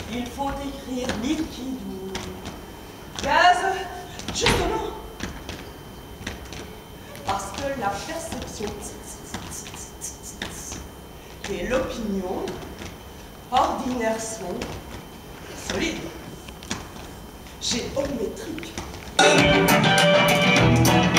Il faut écrire liquide ou gaz, justement. Parce que la perception et l'opinion ordinaires sont solides, géométriques.